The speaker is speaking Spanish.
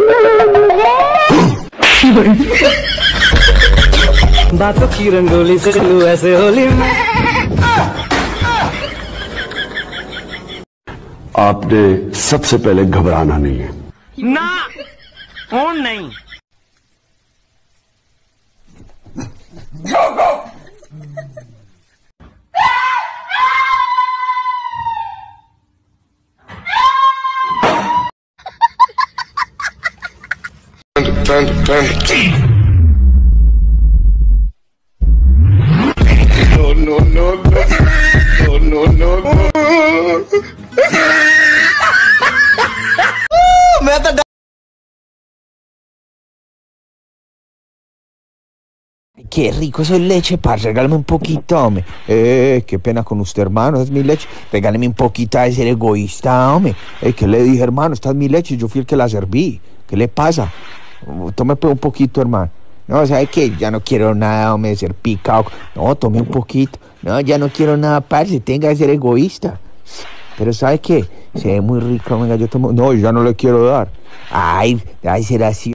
बातों की रंगोली से चलूं ऐसे होली में। आपने सबसे पहले घबराना नहीं है ना, कौन नहीं। Qué rico eso es leche, parce, regálame un poquito, hombre. Qué pena con usted, hermano, es mi leche. Regáleme un poquito de ser egoísta, hombre. ¿Qué le dije, hermano? Esta es mi leche, yo fui el que la serví. ¿Qué le pasa? Tome pues un poquito, hermano. No, ¿sabe qué? Ya no quiero nada, hombre, de ser picado. No, tome un poquito. No, ya no quiero nada, parce, tenga que ser egoísta. Pero ¿sabe qué? Se ve muy rico, venga, yo tomo. No, ya no le quiero dar. Ay, será así.